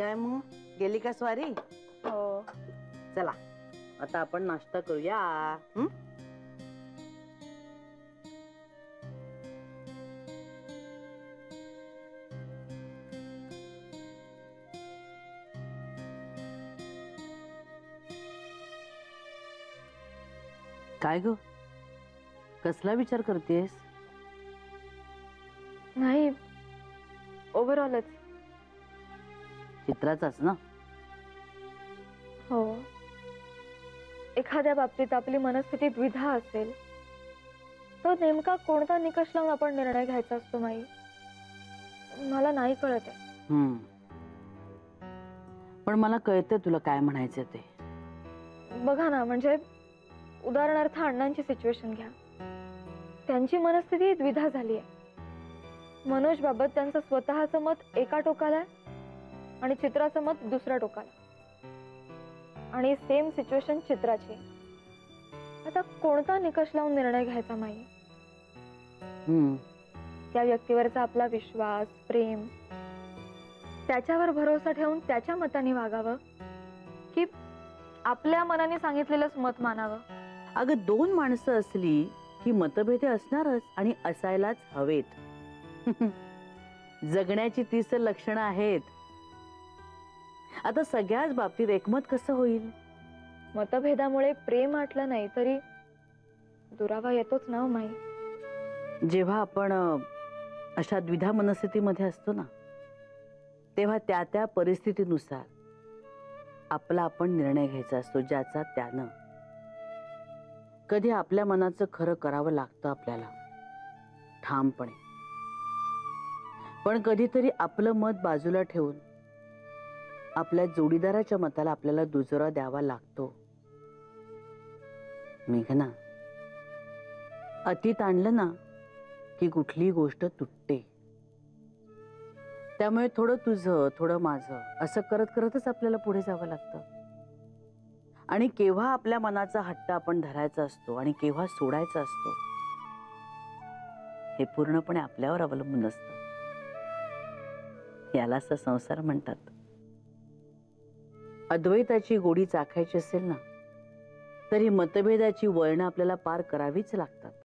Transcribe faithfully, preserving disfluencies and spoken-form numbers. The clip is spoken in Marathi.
काय मग गेली का स्वारी? हो. चला आता आपण नाश्ता करूया. हं? काय ग, कसला विचार करतेस? नाही, ओव्हरऑलच. चित्राचाच ना? हो. एखाद्या बाबतीत आपली मनस्थिती द्विधा असेल तर नेमका कोणता निकष लावून आपण निर्णय घ्यायचा असतो माई? मला नाही कळत आहे. हम्म. पण मला कळतंय तुला काय म्हणायचं ते. बघा ना, म्हणजे उदाहरणार्थ अण्णांची सिच्युएशन घ्या. त्यांची मनस्थिती द्विधा झाली आहे. मनोज बाबत त्यांचं स्वतःचं मत एका टोकाला आहे आणि चित्राचं मत दुसऱ्या टोकाला. आणि सेम सिच्युएशन चित्राची. आता कोणता निकष लावून निर्णय घ्यायचा माई? हम्म. त्या व्यक्तीवरचा आपला विश्वास, प्रेम, त्याच्यावर भरोसा ठेवून त्याच्या मताने वागावं की आपल्या मनाने सांगितलेलंच मत मानावं? अगं, दोन माणसं असली की मतभेद असणारच आणि असायलाच हवेत. जगण्याची तीस लक्षणं आहेत. आता सगळ्याच बाबतीत एकमत कसं होईल? मतभेदामुळे प्रेम आटलं नाही तरी दुरावा येतोच ना माई. जेव्हा आपण अशा द्विधा मनस्थितीमध्ये असतो ना, तेव्हा त्या त्या परिस्थितीनुसार आपला आपण निर्णय घ्यायचा असतो, ज्याचा त्यानं. कधी आपल्या मनाचं खरं करावं लागतं आपल्याला ठामपणे, पण कधीतरी आपलं मत बाजूला ठेवून आपल्या जोडीदाराच्या मताला आपल्याला दुजोरा द्यावा लागतो. मेघना, अतीत आणलं ना की कुठली गोष्ट तुटते. त्यामुळे थोडं तुझं थोडं माझं असं करत करतच आपल्याला पुढे जावं लागतं. आणि केव्हा आपल्या मनाचा हट्ट आपण धरायचा असतो आणि केव्हा सोडायचा असतो हे पूर्णपणे आपल्यावर अवलंबून असतं. यालाच तर संसार म्हणतात. अद्वैताची गोडी चाखायची असेल ना, तरी मतभेदाची वळणं आपल्याला पार करावीच लागतात.